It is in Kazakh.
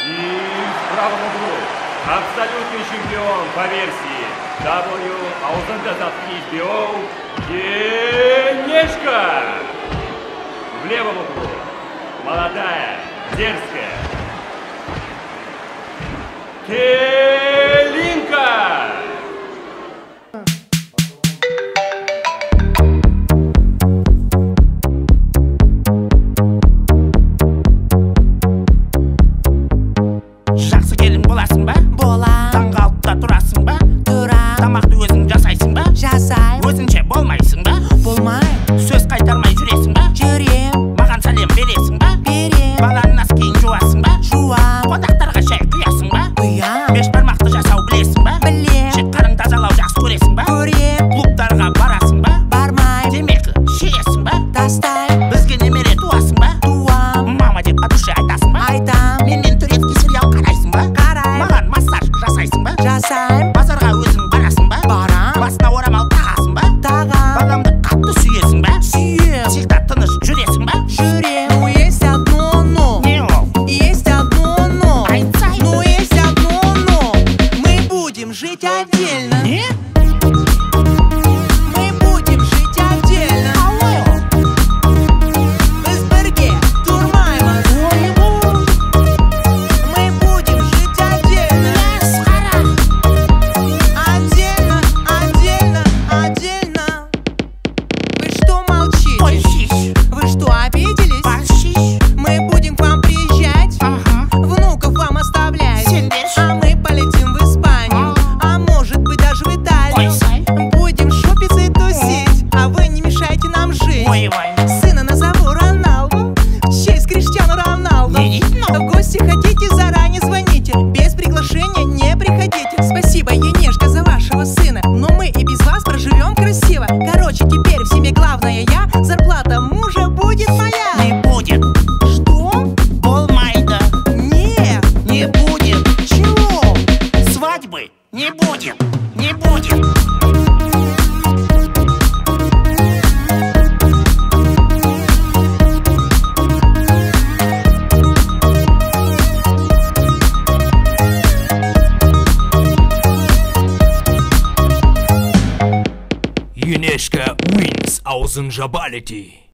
И в правом углу абсолютный чемпион по версии WAUSNDZBO Денежка. В левом углу молодая, дерзкая Келинка. Жақсы келін боласың ба? Болам. Таңғы 6-та тұрасың ба? Тұрам. Тамақты өзің жасайсың ба? Жасайм. Өзіңше болмайсың ба? Болмайм. Сөз қайтармай жүресің ба? Жүрем. Маған сәлем бересің ба? Берем. Баланың носкиін жуасың ба? Жуам. Қонақтарға шай құясың ба? Құям. Бешбармақты жасау білесің ба? Білем. Шекқарын тазалау жақсы көресің ба? Көрем. Клубтарға барасың ба? Бармайм. Темекі шегесің ба? Тастайм. Бізге немере туасың ба? Туам. Мама деп по душе айтасың ба? Айтам. Менен турецкий сериал қарайсың ба? Қарайм. Маған массаж жасайсың ба? Жасайм. Базарға өзің барасың ба? Барам. Басына орамал тағасың ба? Тағам. Баламды қатты сүйесің ба? Сүйем. Сиқта тыныш жүресің ба? Жүрем. Ну есть одно но. Не ол? Есть одно но. Айтсай. Ну есть одно но. Мы будем жить отдельно. Не? Мы будем жить отдельно. Қалай ол? Біз бірге тұрмаймыз. Мы будем жить отдельно. Масқара. Отдельно, отдельно, отдельно. Вы что молчите? Пощищ. Вы что, обиделись? Пощищ. Мы будем к вам приезжать, Ага. внуков вам оставлять. Сенбеш. А мы полетим в Испанию, а может быть даже в Италию. Ойсай. Будем шопиться и тусить, а вы не мешайте нам жить. Ой-ой. Сына назову Роналду, в честь Криштиану Роналду. Не видно. В гости хотите, заранее звоните, без приглашения не приходите. Спасибо, Енешка, за вашего сына, но мы и без вас проживем красиво. Короче, теперь в семье главная я, зарплата мужа будет моя. Не будет. Что? Болмайды. Нет. Не будет. Чего? Свадьбы не будет. Не будет. Енешка wins aus Jabality.